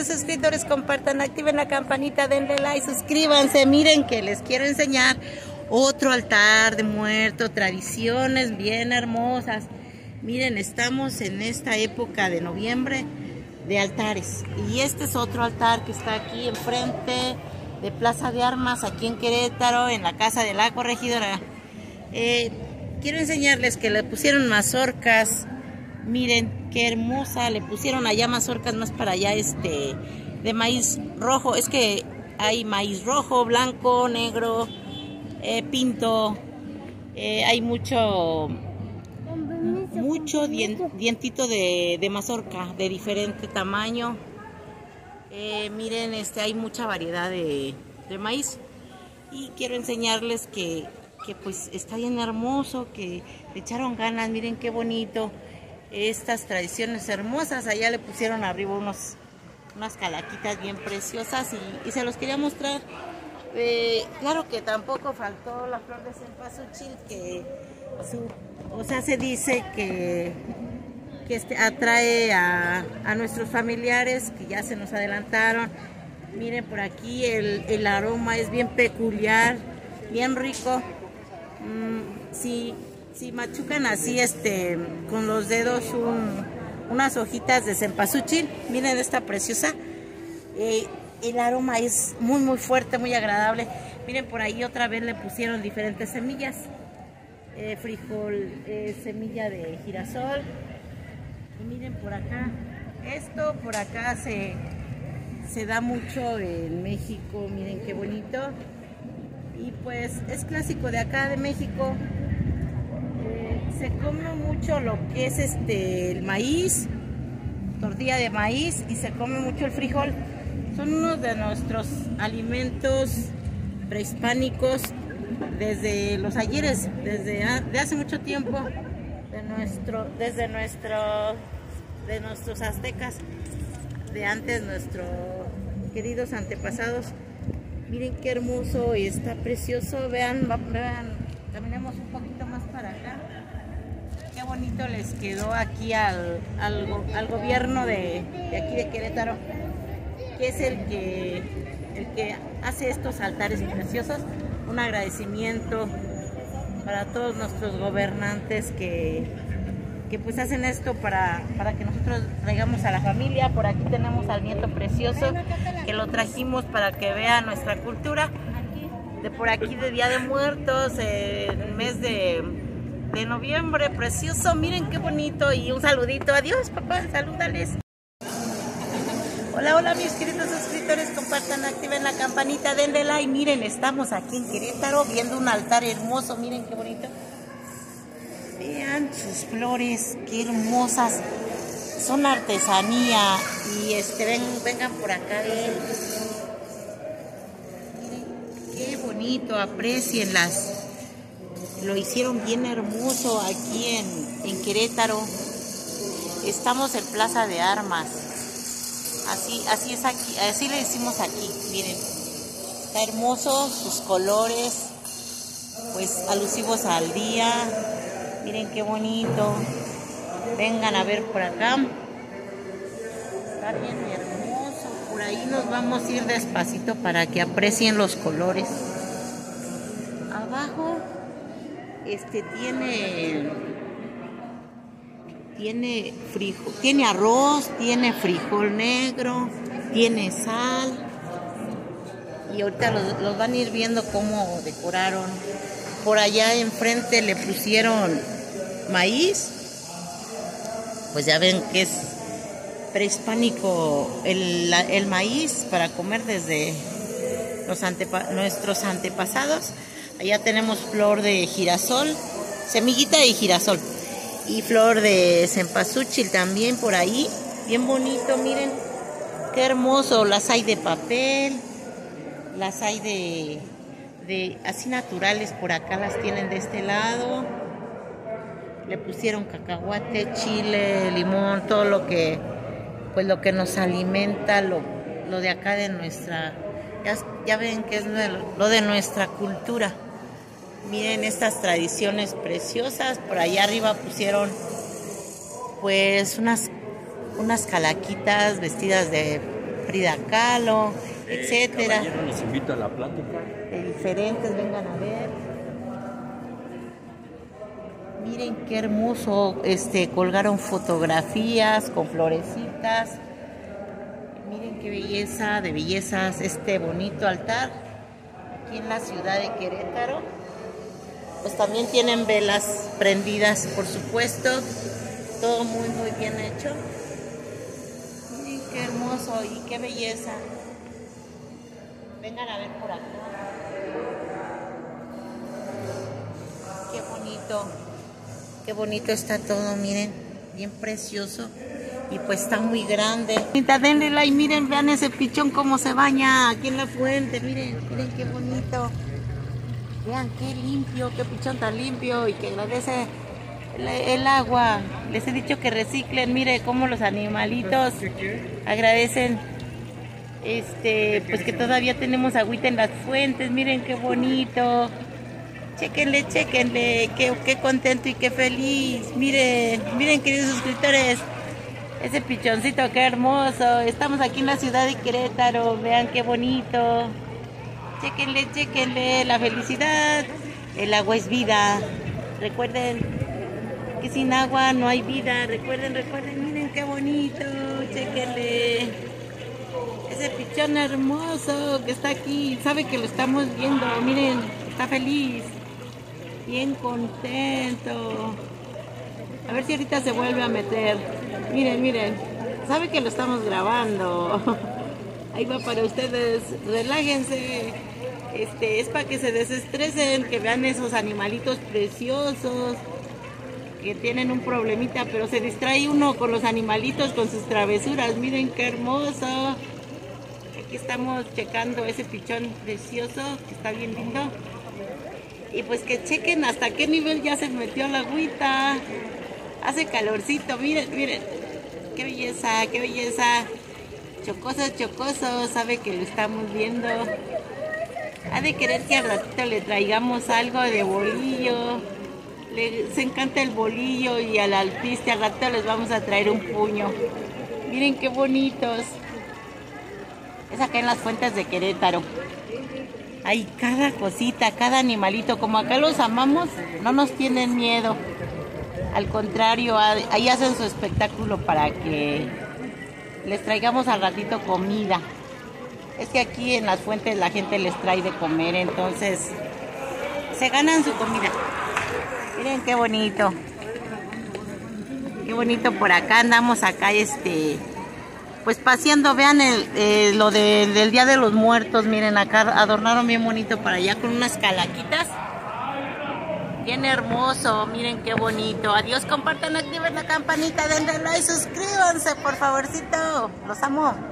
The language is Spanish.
queridos suscriptores, compartan, activen la campanita, denle like, suscríbanse. Miren que les quiero enseñar otro altar de muerto, tradiciones bien hermosas. Miren, estamos en esta época de noviembre de altares. Y este es otro altar que está aquí enfrente de Plaza de Armas, aquí en Querétaro, en la casa de la corregidora. Quiero enseñarles que le pusieron mazorcas. Miren qué hermosa, le pusieron allá mazorcas más para allá, de maíz rojo. Es que hay maíz rojo, blanco, negro, pinto. Hay mucho dientito de mazorca de diferente tamaño. Miren, hay mucha variedad de maíz. Y quiero enseñarles que pues está bien hermoso, que le echaron ganas. Miren qué bonito. Estas tradiciones hermosas, allá le pusieron arriba unas calaquitas bien preciosas y se los quería mostrar. Claro que tampoco faltó la flor de cempasúchil, que se dice que atrae a nuestros familiares que ya se nos adelantaron. Miren por aquí, el aroma es bien peculiar, bien rico. Si machucan así con los dedos unas hojitas de cempasúchil, miren esta preciosa, el aroma es muy fuerte, muy agradable. Miren, por ahí otra vez le pusieron diferentes semillas, frijol, semilla de girasol. Y miren por acá, esto por acá se da mucho en México. Miren qué bonito, y pues es clásico de acá de México. Se come mucho lo que es el maíz, tortilla de maíz, y se come mucho el frijol. Son unos de nuestros alimentos prehispánicos desde los ayeres, de hace mucho tiempo, de nuestros aztecas, de antes, nuestros queridos antepasados. Miren qué hermoso y está precioso. Vean, caminemos un poquito más para acá. Qué bonito les quedó aquí al gobierno de aquí de Querétaro, que es el que hace estos altares preciosos. Un agradecimiento para todos nuestros gobernantes que pues hacen esto para que nosotros traigamos a la familia. Por aquí tenemos al nieto precioso, que lo trajimos para que vea nuestra cultura. De por aquí de Día de Muertos, el mes de noviembre, precioso. Miren qué bonito, y un saludito. Adiós, papá, salúdales. Hola mis queridos suscriptores, compartan, activen la campanita, denle like. Miren, estamos aquí en Querétaro viendo un altar hermoso. Miren qué bonito. Vean sus flores, qué hermosas. Son artesanía. Y vengan por acá, miren qué bonito, aprecienlas. Lo hicieron bien hermoso aquí en Querétaro. Estamos en Plaza de Armas. Así es aquí, así le decimos aquí. Miren, está hermoso, sus colores, pues alusivos al día. Miren qué bonito. Vengan a ver por acá. Está bien hermoso. Por ahí nos vamos a ir despacito para que aprecien los colores. Abajo tiene frijol, tiene arroz, tiene frijol negro, tiene sal. Y ahorita los van a ir viendo cómo decoraron. Por allá enfrente le pusieron maíz. Pues ya ven que es prehispánico el maíz para comer desde nuestros antepasados. Allá tenemos flor de girasol, semillita de girasol, y flor de cempasúchil también por ahí. Bien bonito, miren qué hermoso. Las hay de papel, las hay de así naturales. Por acá las tienen de este lado. Le pusieron cacahuate, chile, limón, todo lo que nos alimenta, lo de acá de nuestra, ya ven que es lo de nuestra cultura. Miren estas tradiciones preciosas. Por allá arriba pusieron pues unas calaquitas vestidas de Frida Kahlo, etcétera. Caballero, los invito a la plática. De diferentes, vengan a ver. Miren qué hermoso, colgaron fotografías con florecitas. Miren qué belleza de bellezas, este bonito altar aquí en la ciudad de Querétaro. Pues también tienen velas prendidas, por supuesto. Todo muy bien hecho. Miren qué hermoso y qué belleza. Vengan a ver por acá. Qué bonito. Qué bonito está todo, miren. Bien precioso. Y pues está muy grande. Denle like, miren, vean ese pichón cómo se baña aquí en la fuente. Miren qué bonito. Vean qué limpio, qué pichón tan limpio y que agradece el agua. Les he dicho que reciclen, mire cómo los animalitos agradecen pues que todavía tenemos agüita en las fuentes. Miren qué bonito. Chéquenle, qué contento y qué feliz. Miren queridos suscriptores, ese pichoncito qué hermoso. Estamos aquí en la ciudad de Querétaro, vean qué bonito. Chéquenle la felicidad. El agua es vida. Recuerden que sin agua no hay vida. Recuerden, miren qué bonito. Chéquenle. Ese pichón hermoso que está aquí. Sabe que lo estamos viendo. Miren, está feliz. Bien contento. A ver si ahorita se vuelve a meter. Miren. Sabe que lo estamos grabando. Ahí va para ustedes. Relájense. Es para que se desestresen, que vean esos animalitos preciosos que tienen un problemita, pero se distrae uno con los animalitos, con sus travesuras. Miren qué hermoso. Aquí estamos checando ese pichón precioso que está bien lindo. Y pues que chequen hasta qué nivel ya se metió la agüita. Hace calorcito, miren. Qué belleza. Chocoso, sabe que lo estamos viendo. Ha de querer que al ratito le traigamos algo de bolillo. Les encanta el bolillo y al alpiste. Al ratito les vamos a traer un puño. Miren qué bonitos. Es acá en las fuentes de Querétaro. Hay cada cosita, cada animalito. Como acá los amamos, no nos tienen miedo. Al contrario, ahí hacen su espectáculo para que les traigamos al ratito comida. Es que aquí en las fuentes la gente les trae de comer, entonces se ganan su comida. Miren qué bonito. Qué bonito por acá. Andamos acá, pues paseando. Vean lo del Día de los Muertos. Miren, acá adornaron bien bonito para allá con unas calaquitas. Bien hermoso, miren qué bonito. Adiós, compartan, activen la campanita, denle like, suscríbanse, por favorcito. Los amo.